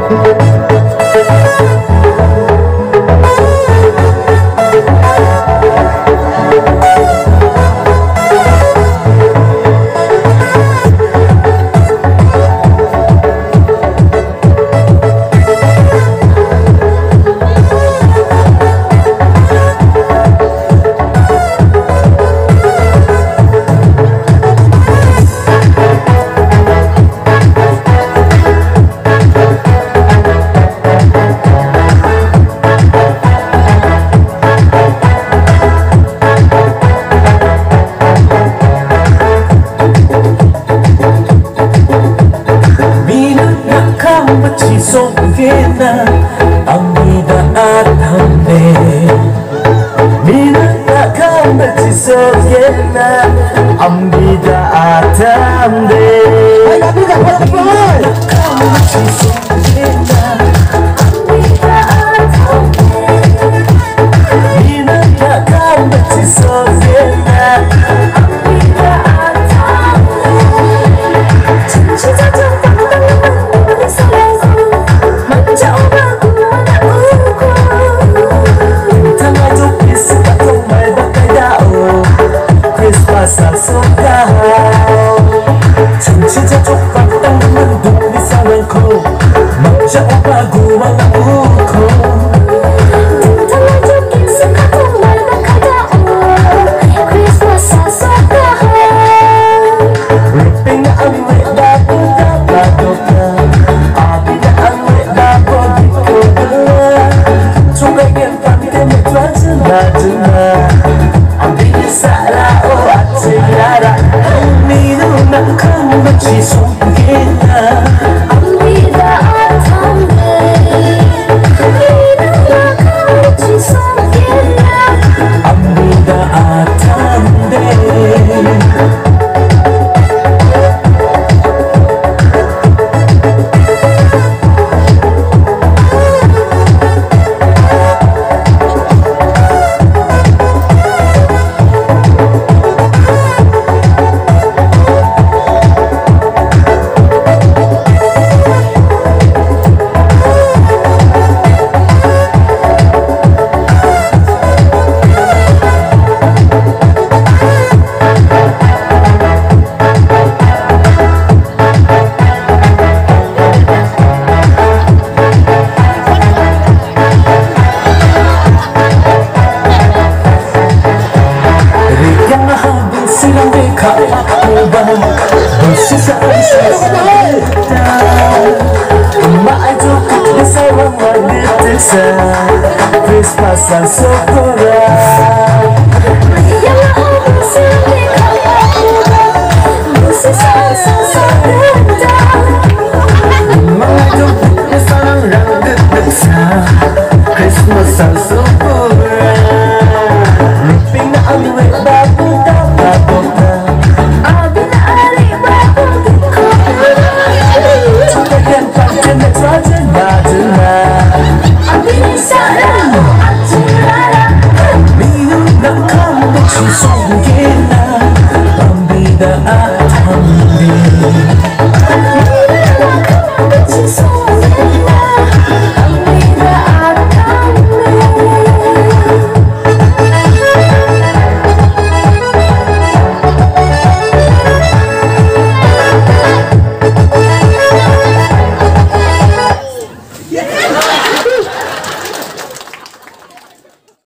속에나 아무리다 아탐네 미는 나간 배치 속에나 아무리다 아탐네 나간 배치 속에나 아무리다 아탐네 미는 나간 배치 속에나 아무리다 아탐네 진짜 Pasal sukau Cinci jatuh patang menduk di salangku Macam lagu malaku Tentang majukin sekaku mana kadau Chris pasal sukau Ripping ambil dapu dapadoka Abida ambil dapu dikoda Cuba yang pantai metlan jenah-jenah Ambil salah Tiada minum nak kembali sungkina Amida atamne minum nak kembali sungkina Amida atamne Silang dekat ubah bersisa kita Mak itu kita sayang wanita Chris pasal sokora Yang aku silang dekat ubah bersisa kita